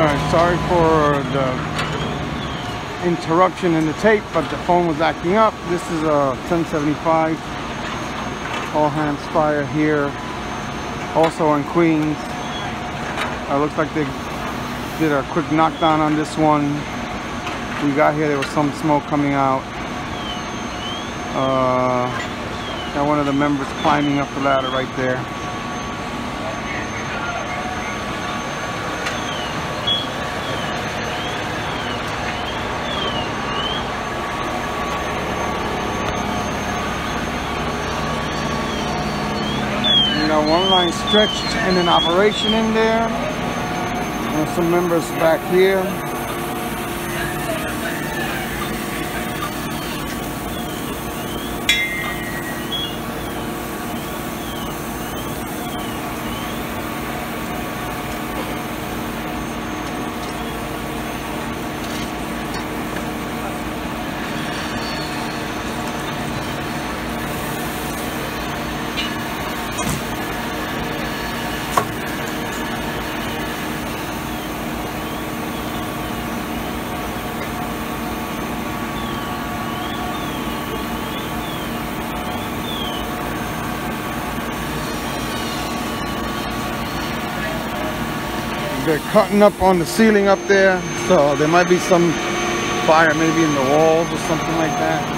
Alright, sorry for the interruption in the tape, but the phone was acting up. This is a 1075 all hands fire here, also in Queens. Looks like they did a quick knockdown on this one. We got here, there was some smoke coming out. Got one of the members climbing up the ladder right there. One line stretched and an operation in there. And some members back here. They're cutting up on the ceiling up there, so there might be some fire maybe in the walls or something like that.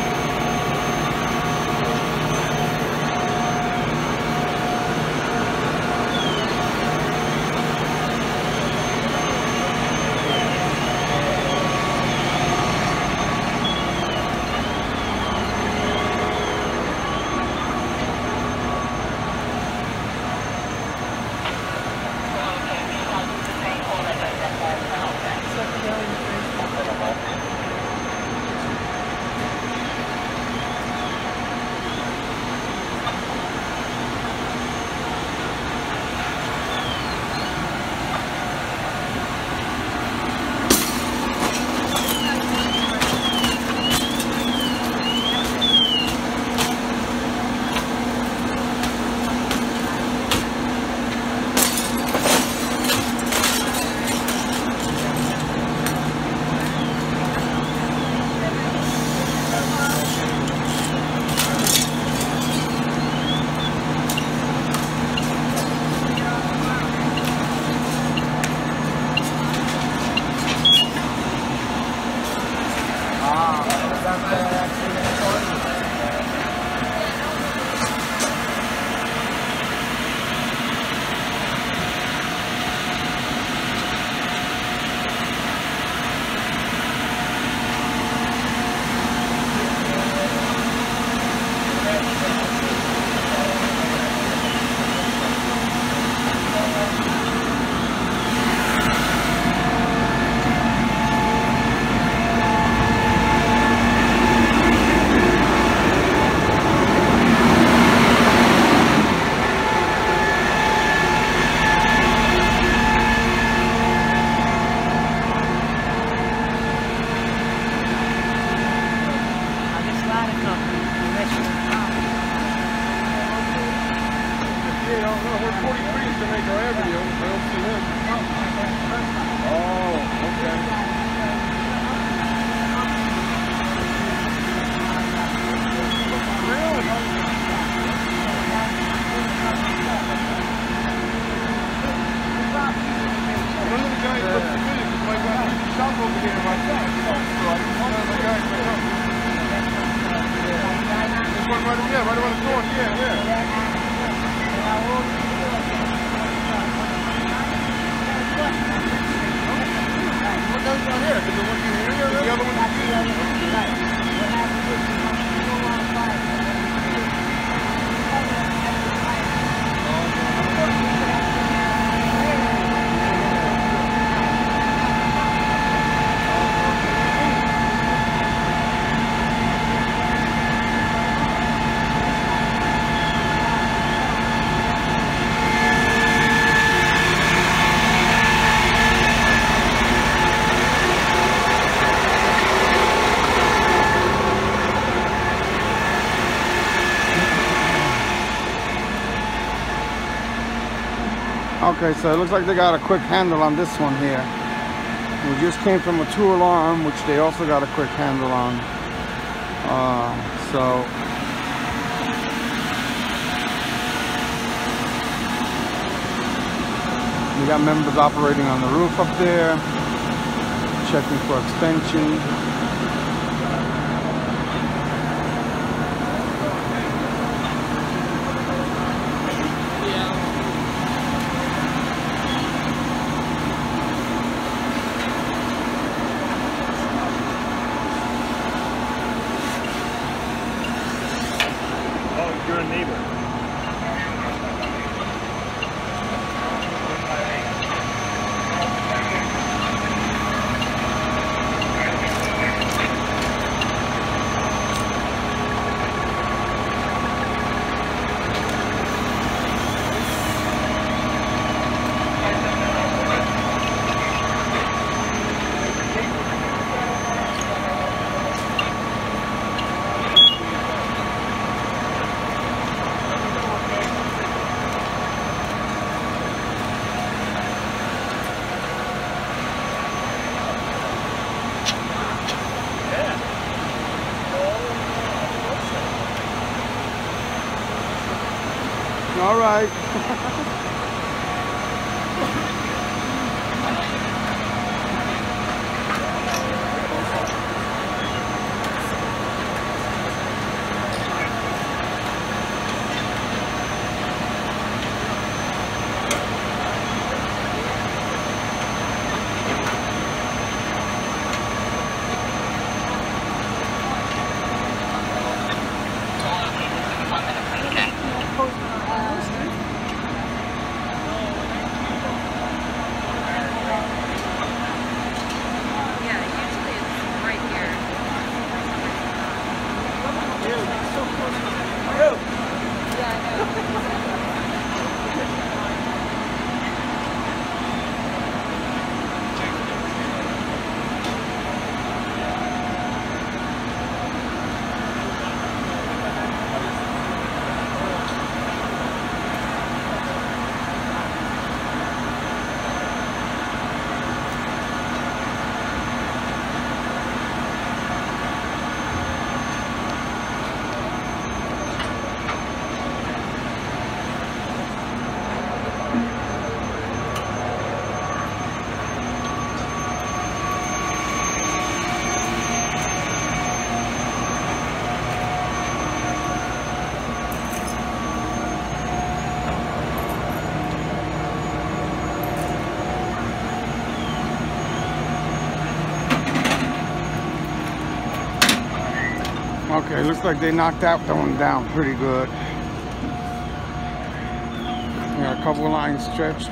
Okay, so it looks like they got a quick handle on this one here. We just came from a 2-alarm, which they also got a quick handle on. So we got members operating on the roof up there, checking for extension. You're a neighbor. All right. Okay, looks like they knocked that one down pretty good. Got a couple lines stretched.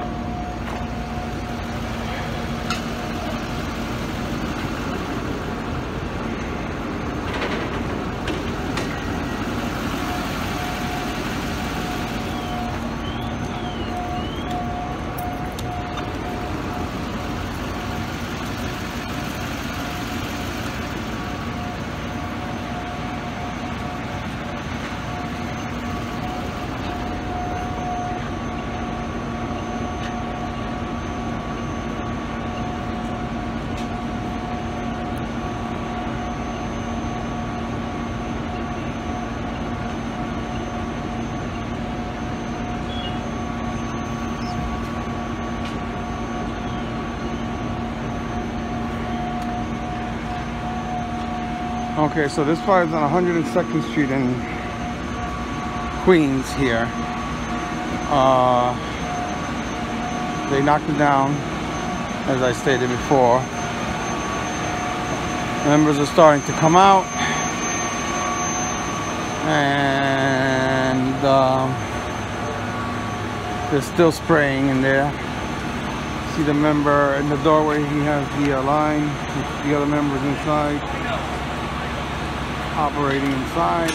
Okay, so this fire is on 102nd Street in Queens here. They knocked it down, as I stated before. Members are starting to come out, and they're still spraying in there. See the member in the doorway, he has the line with the other members inside, operating inside.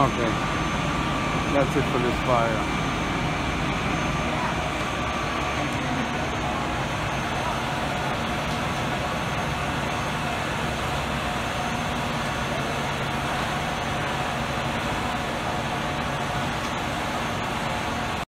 Okay. That's it for this fire.